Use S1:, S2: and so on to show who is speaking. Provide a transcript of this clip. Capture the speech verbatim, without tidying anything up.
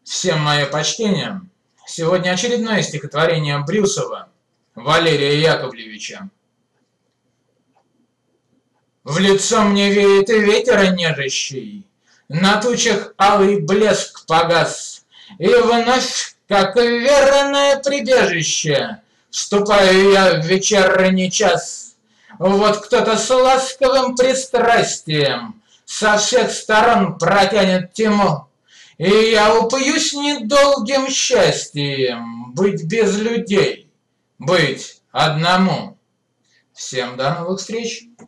S1: Всем мое почтение. Сегодня очередное стихотворение Брюсова Валерия Яковлевича. В лицо мне веет ветер нежащий, на тучах алый блеск погас, и вновь, как верное прибежище, вступаю я в вечерний час. Вот кто-то с ласковым пристрастием со всех сторон протянет тьму, и я упьюсь недолгим счастьем быть без людей, быть одному. Всем до новых встреч!